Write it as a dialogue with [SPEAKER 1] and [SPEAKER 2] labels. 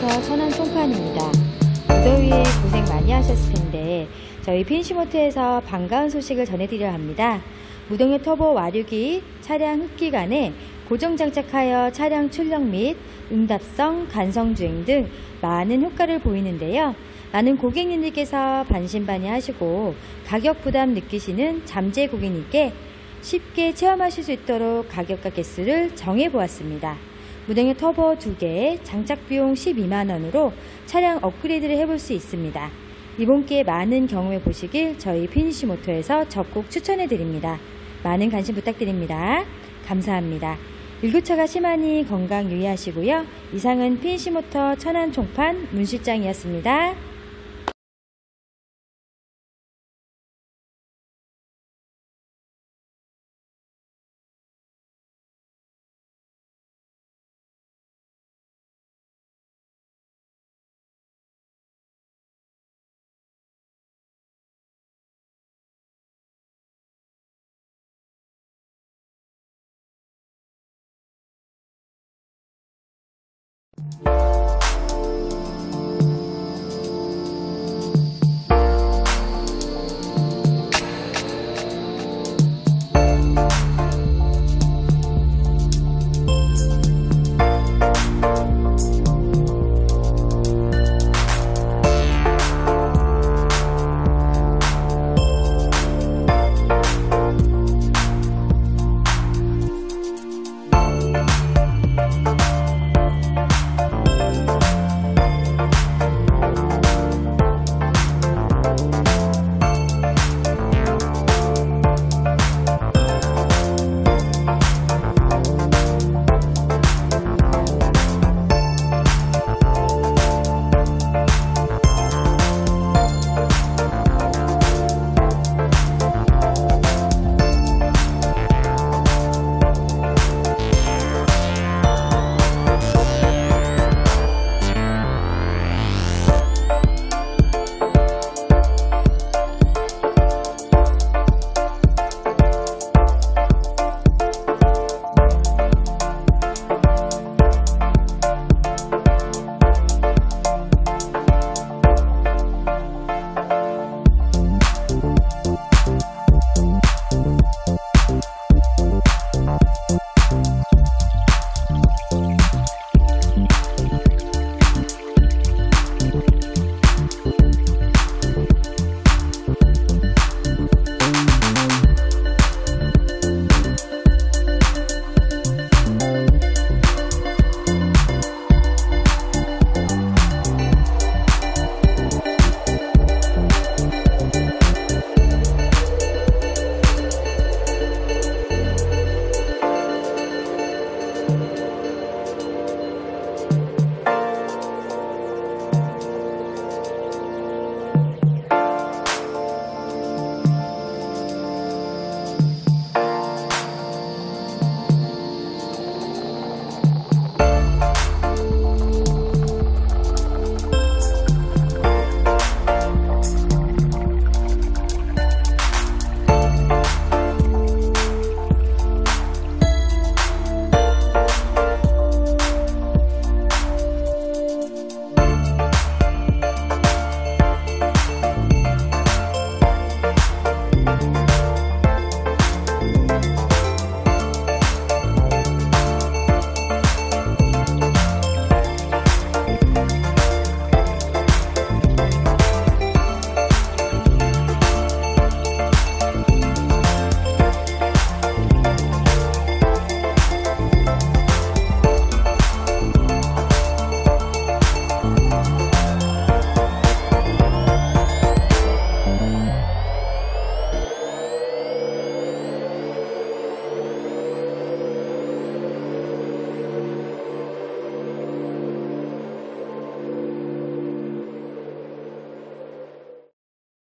[SPEAKER 1] 펜시모터 천안 총판입니다. 무더위에 고생 많이 하셨을 텐데 저희 펜시모터에서 반가운 소식을 전해드려야 합니다. 무동력 터보 와류기 차량 흡기관에 고정 장착하여 차량 출력 및 응답성, 간성주행 등 많은 효과를 보이는데요. 많은 고객님들께서 반신반의하시고 가격 부담 느끼시는 잠재 고객님께 쉽게 체험하실 수 있도록 가격과 개수를 정해보았습니다. 무동력 터보 2개, 장착 비용 12만원으로 차량 업그레이드를 해볼 수 있습니다. 이번 기회에 많은 경험해 보시길 저희 펜시모터에서 적극 추천해 드립니다. 많은 관심 부탁드립니다. 감사합니다. 일교차가 심하니 건강 유의하시고요. 이상은 펜시모터 천안 총판 문 실장이었습니다.